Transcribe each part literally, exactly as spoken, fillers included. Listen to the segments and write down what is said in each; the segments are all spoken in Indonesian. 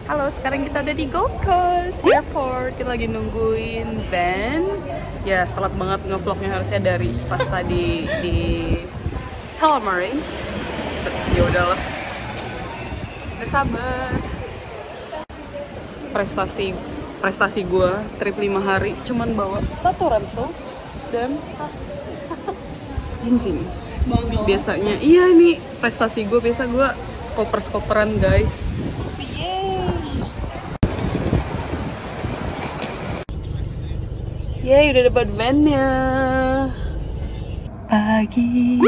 Halo, sekarang kita ada di Gold Coast Airport. Kita lagi nungguin van. Ya, telat banget ngevlognya, harusnya dari pas tadi di Tullamarine. Ya udahlah. Gak sabar. Prestasi prestasi gue trip lima hari cuman bawa satu ransel dan tas. Jinjing. Biasanya iya nih prestasi gue, biasa gue skoper-skoperan guys. Yeay, udah dapat van-nya. Pagi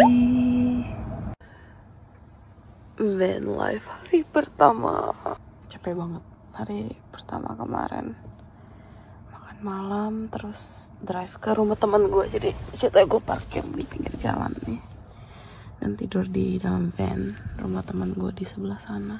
van life hari pertama. Capek banget hari pertama kemarin. Makan malam terus drive ke rumah teman gue. Jadi ceritanya gue parkir di pinggir jalan nih dan tidur di dalam van rumah teman gue di sebelah sana.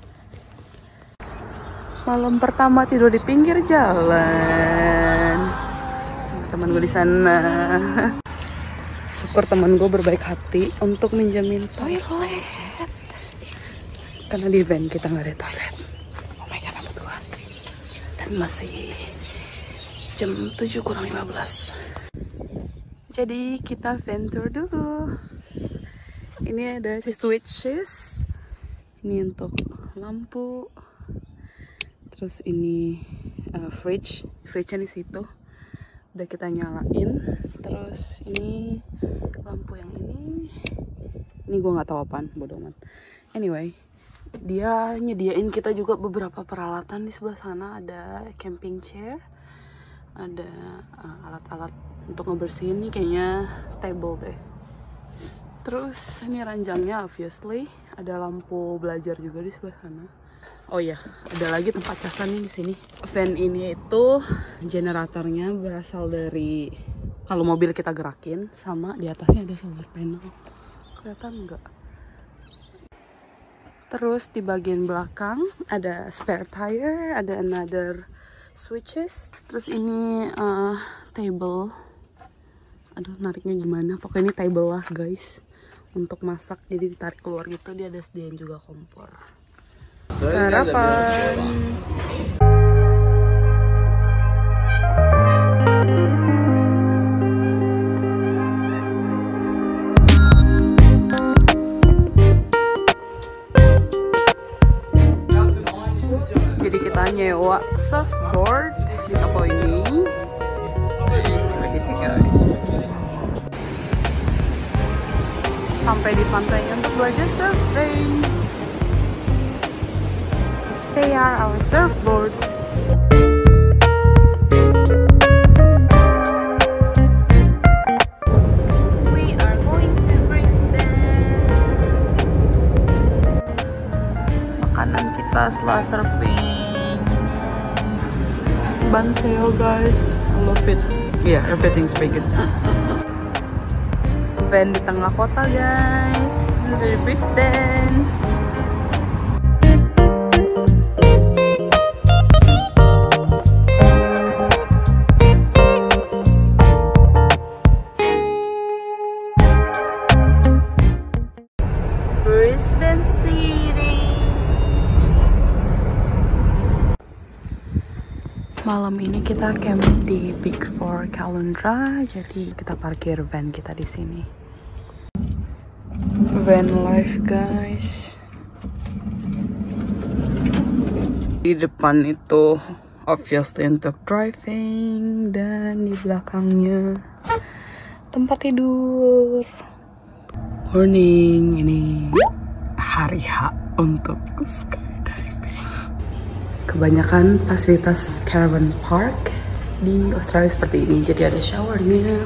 Malam pertama tidur di pinggir jalan. Teman gue di sana. Syukur teman gue berbaik hati untuk minjemin toilet. Karena di van kita nggak ada toilet. Oh my god, rambut gue. Dan masih jam tujuh kurang lima belas. Jadi kita van tour dulu. Ini ada si switches. Ini untuk lampu. Terus ini uh, fridge. Fridge-nya di situ. Udah kita nyalain. Terus ini lampu yang ini. Ini gue nggak tahu apaan, bodo amat. Anyway, dia nyediain kita juga beberapa peralatan di sebelah sana. Ada camping chair, ada alat-alat uh, untuk ngebersihin. Ini kayaknya table deh. Terus ini ranjangnya obviously. Ada lampu belajar juga di sebelah sana. Oh ya, ada lagi tempat casan nih di sini. Van ini itu generatornya berasal dari kalau mobil kita gerakin, sama di atasnya ada solar panel. Kelihatan nggak? Terus di bagian belakang ada spare tire, ada another switches. Terus ini uh, table. Aduh, nariknya gimana? Pokoknya ini table lah guys, untuk masak. Jadi ditarik keluar gitu. Dia ada sediain juga kompor. Sarapan. Jadi kita nyewa surfboard di toko ini. Sampai di pantai untuk belajar surfing. They are our surfboards. We are going to Brisbane. Makanan kita setelah surfing. Ban sail guys, I love it. Yeah, everything's very good. Van di tengah kota guys, dari Brisbane. Brisbane City. Malam ini kita camp di Big Four Caloundra, jadi kita parkir van kita di sini. Van life guys. Di depan itu obviously untuk driving, dan di belakangnya tempat tidur. Morning, ini hari H untuk skydiving. Kebanyakan fasilitas caravan park di Australia seperti ini. Jadi ada showernya,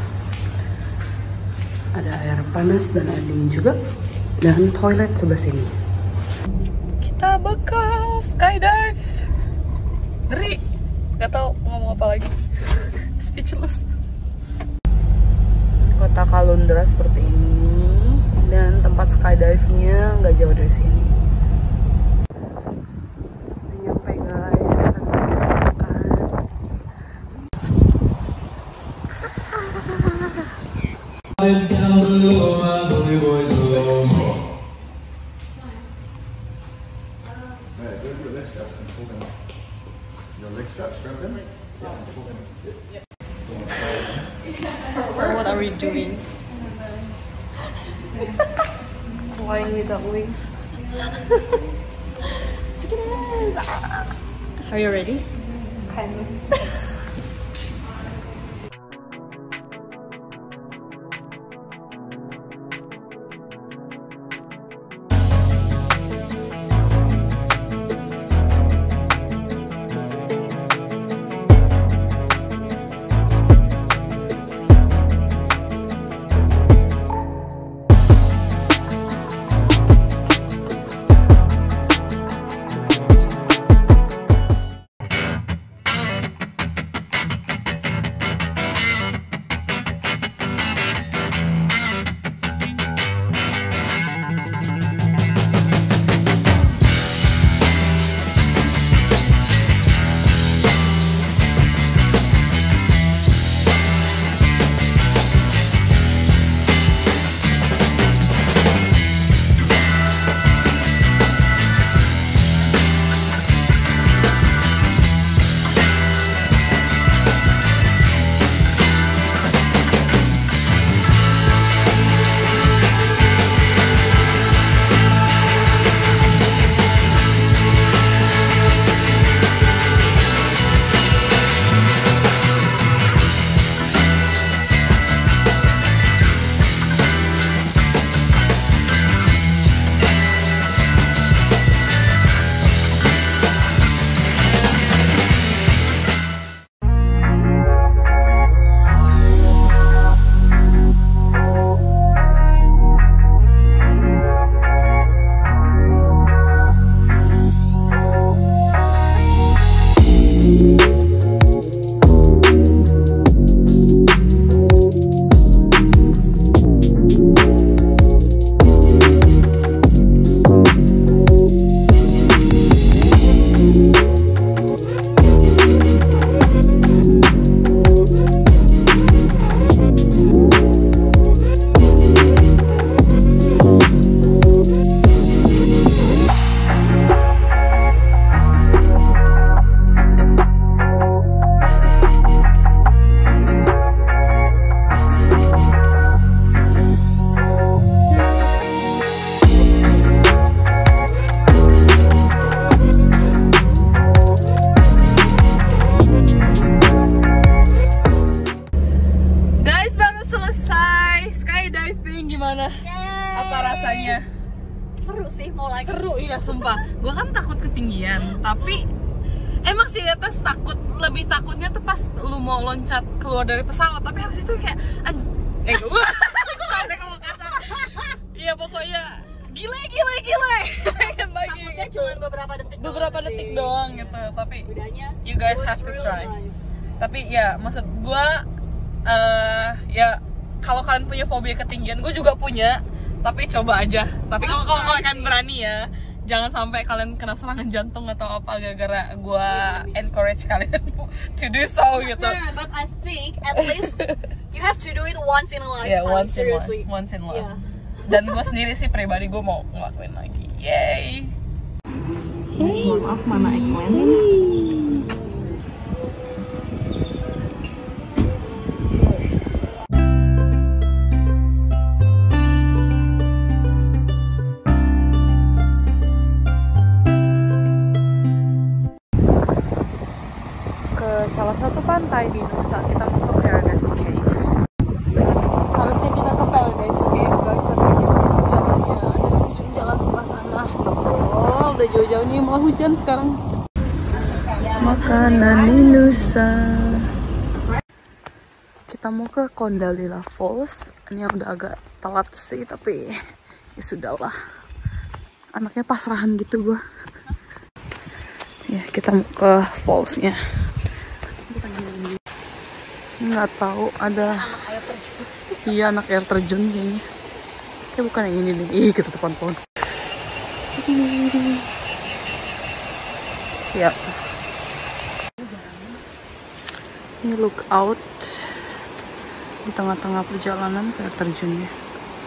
ada air panas dan air dingin juga, dan toilet sebelah sini. Kita bakal skydive. Ngeri, nggak tahu ngomong apa lagi. Speechless. Kota Caloundra seperti ini, dan tempat skydive-nya nggak jauh dari sini. Udah nyampe guys, kita makan. your leg straps and pull them. Your leg straps, grab them. Yeah, and pull them. Yep. What are we doing? Flying without wings. Chicken ass! Are you ready? Kind of. Gimana? Yeay. Apa rasanya? Seru sih, mau lagi. Seru iya sumpah. Gue kan takut ketinggian, tapi emang sih di atas takut, lebih takutnya tuh pas lu mau loncat keluar dari pesawat, tapi habis itu kayak eh gue ada ngomong kasar. Iya pokoknya gile gile gile. Pengen lagi. Takutnya cuma beberapa detik. Beberapa doang detik sih. doang gitu, tapi Udahnya, you guys have to try. Tapi ya maksud gue uh, ya kalau kalian punya fobia ketinggian, gue juga punya, tapi coba aja. Tapi kalau kalau kalian berani ya, jangan sampai kalian kena serangan jantung atau apa gara-gara gue encourage kalian to do so gitu. Yeah, but I think at least you have to do it once in a lifetime. Yeah, once in seriously. life, once in life. Yeah. Dan gue sendiri sih pribadi gue mau ngelakuin lagi. Yay! Hey. Mohon maaf, mana eggplant ini? Salah satu pantai di Nusa, kita mau ke Paradise Cave. Harusnya kita ke Paradise Cave guys, tapi ditutup jalannya, ada di ujung jalan sebelah sana. Oh, udah jauh-jauh nih, mau hujan sekarang. Makanan di Nusa. Kita mau ke Kondalila Falls. Ini udah agak telat sih, tapi ya sudahlah. Anaknya pasrahan gitu gua. Ya, kita mau ke fallsnya. Nggak tahu ada Anak air terjun. iya anak air terjun kayaknya, kayak bukan yang ini nih. Ih, ketutupan pohon. Siap. Ini look out di tengah-tengah perjalanan ke air terjunnya.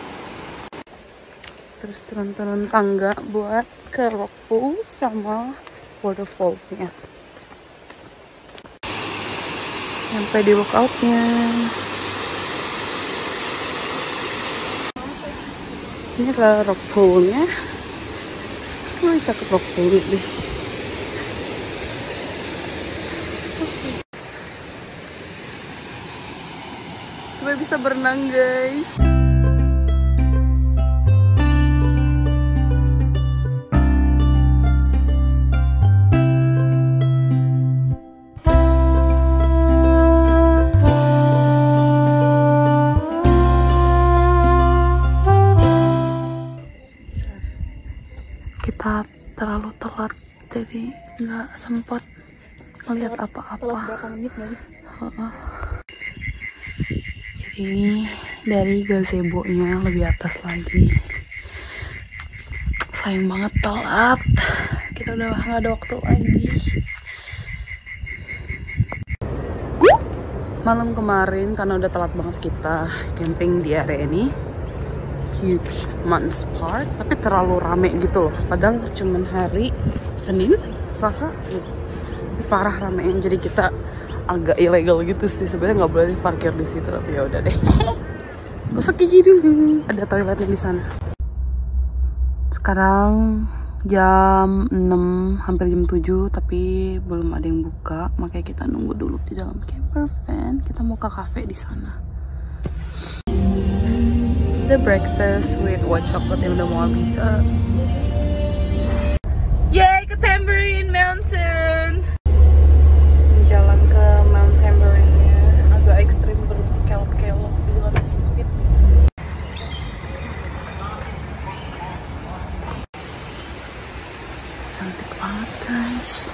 Terus turun-turun tangga buat ke rock pool sama waterfallsnya. Sampai di workoutnya. Ini adalah rock poolnya. Wih, cakep rock pool deh. Supaya bisa berenang, guys. Kita terlalu telat, jadi nggak sempet ngeliat apa-apa. Berapa menit nih? Uh-uh. Jadi dari gazebo-nya lebih atas lagi. Sayang banget telat. Kita udah nggak ada waktu lagi. Malam kemarin karena udah telat banget kita camping di area ini. Huge Man's Park, tapi terlalu rame gitu loh. Padahal cuman hari Senin, Selasa, ya. Parah ramein. Jadi kita agak ilegal gitu sih. Sebenarnya nggak boleh parkir di situ, tapi ya udah deh. Gosok gigi dulu. Ada toiletnya di sana. Sekarang jam enam, hampir jam tujuh, tapi belum ada yang buka. Makanya kita nunggu dulu di dalam camper van. Kita mau ke cafe di sana. The breakfast with white chocolate yang udah mau habis. Yay, ke Tambourine Mountain. Jalan ke Mount Tambourine-nya agak ekstrim, berkelok-kelok, jalannya sempit. Cantik banget, guys.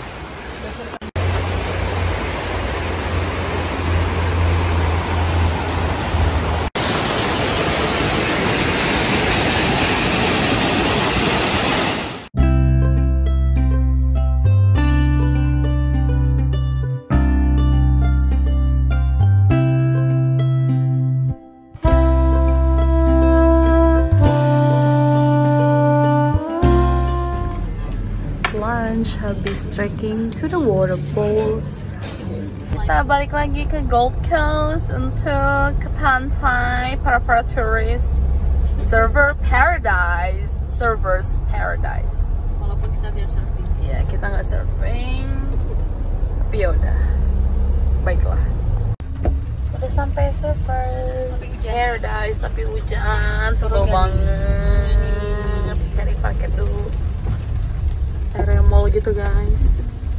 Habis trekking to the waterfalls. Kita balik lagi ke Gold Coast untuk ke pantai para para turis. Surfer Paradise, Surfers Paradise. Walaupun kita tidak surfing. Ya, kita nggak surfing, tapi ya udah, baiklah. Udah sampai Surfers Paradise, tapi hujan, seru banget. Cari parkir dulu. Area mall gitu, guys.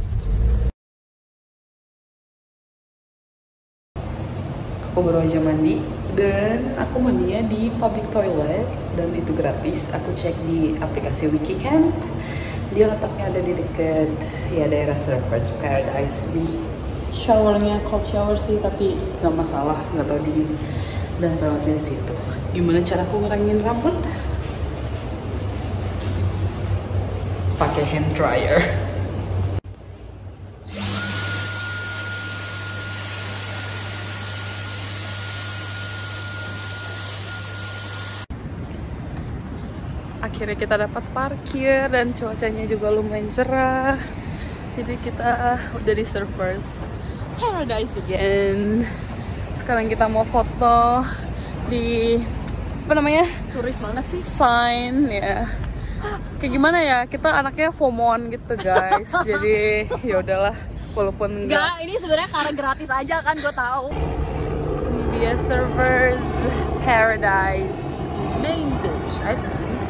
Aku baru aja mandi dan aku mandinya di public toilet dan itu gratis. Aku cek di aplikasi Wikicamp. Dia letaknya ada di dekat ya daerah Surfers Paradise. Di showernya cold shower sih, tapi nggak masalah, nggak tahu dingin. Dan toiletnya di situ. Gimana cara aku ngerangin rambut? Pakai hand dryer. Akhirnya kita dapat parkir dan cuacanya juga lumayan cerah. Jadi kita udah di Surfers Paradise again. Sekarang kita mau foto di apa namanya? Turis banget sih. Sign ya. Kayak gimana ya, kita anaknya FOMOan gitu, guys. Jadi ya udahlah, walaupun enggak. Enggak, ini sebenarnya karena gratis aja kan, gue tahu. Ini dia Surfers Paradise Main Beach, I think.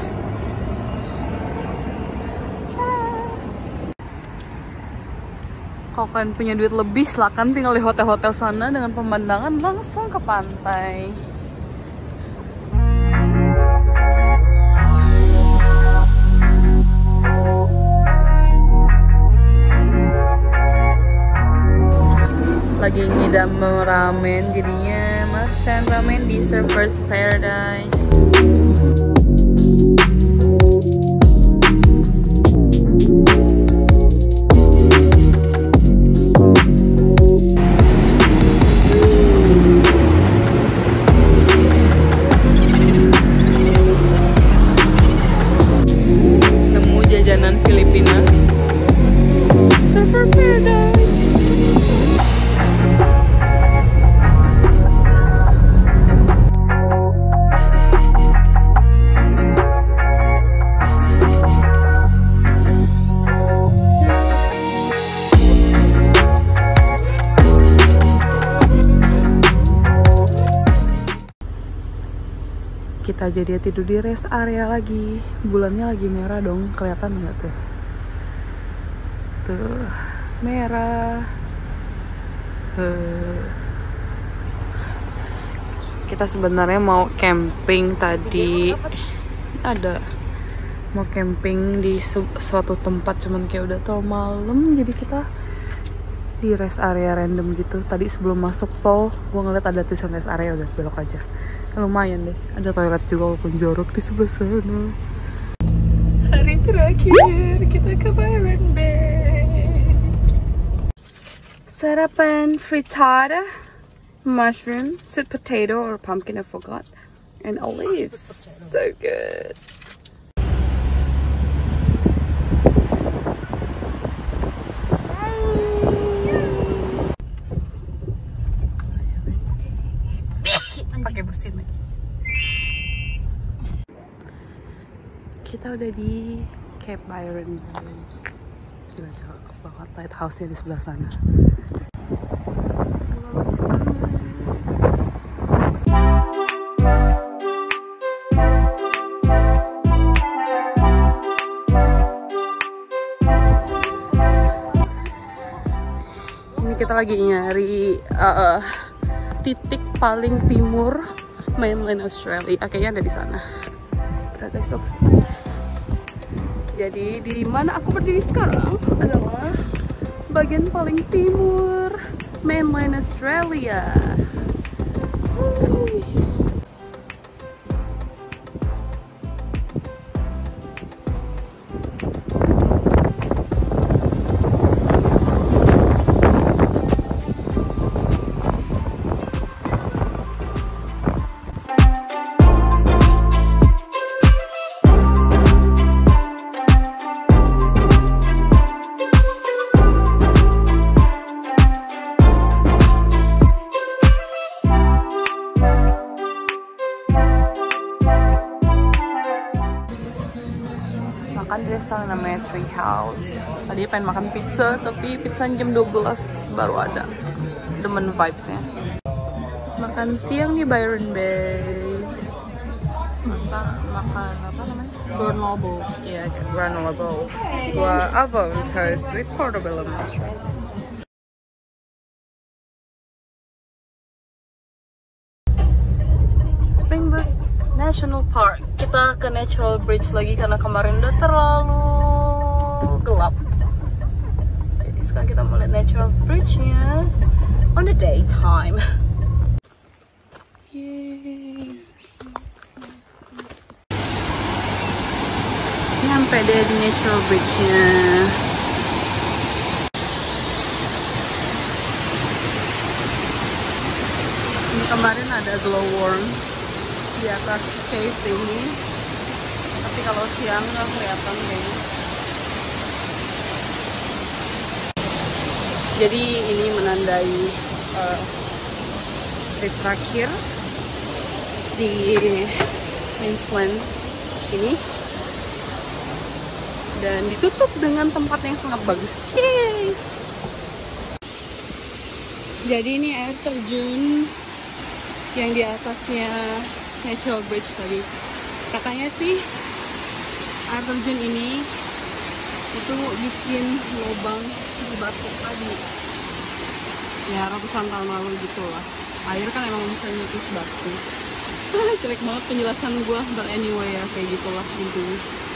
Kalau kalian punya duit lebih, silakan tinggal di hotel-hotel sana dengan pemandangan langsung ke pantai. Lagi ngidam ramen, jadinya makan ramen di Surfers Paradise. Nemu jajanan Filipina. Lihat aja dia tidur di rest area lagi. Bulannya lagi merah dong, kelihatan nggak tuh? Tuh, merah. Uh. Kita sebenarnya mau camping tadi. Ada mau camping di su suatu tempat, cuman kayak udah terlalu malam, jadi kita di rest area random gitu. Tadi sebelum masuk tol, gue ngeliat ada tulisan rest area, udah belok aja. Lumayan deh, ada toilet juga walaupun jorok di sebelah sana. Hari terakhir kita ke Byron Bay. Sarapan frittata, mushroom, sweet potato or pumpkin, I forgot, and olives. So good. Pakai bersin lagi. Kita udah di Cape Byron Bay. Gila, cakep banget lighthouse-nya di sebelah sana. Ini kita lagi nyari uh, titik paling timur mainland Australia. Kayaknya ada di sana. Ternyata bagus banget. Jadi di mana aku berdiri sekarang adalah bagian paling timur mainland Australia. Wuih. Makan di restoran namanya Tree House. Tadi pengen makan pizza, tapi pizza jam dua belas baru ada. Demen vibes-nya. Makan siang di Byron Bay. Makan, makan apa namanya? Granola bowl. Iya, yeah, granola bowl. Gua avocado toast with portobello mushroom. Springbok National Park. Kita ke Natural Bridge lagi karena kemarin udah terlalu gelap. Jadi sekarang kita mau lihat Natural Bridge-nya on the daytime. Yeay. Nyampe deh di Natural Bridge-nya. Ini kemarin ada glowworm di atas cave ini, tapi kalau siang nggak kelihatan kayaknya. Jadi ini menandai uh, trip terakhir di Queensland ini, dan ditutup dengan tempat yang sangat bagus. Yeay! Jadi ini air terjun yang di atasnya Natural Bridge tadi. Katanya sih air terjun ini itu bikin lubang di batu tadi. Ya ratusan tahun lalu gitu lah. Air kan emang bisa nyetus batu. Jelek banget penjelasan gua, but anyway ya kayak gitulah intinya.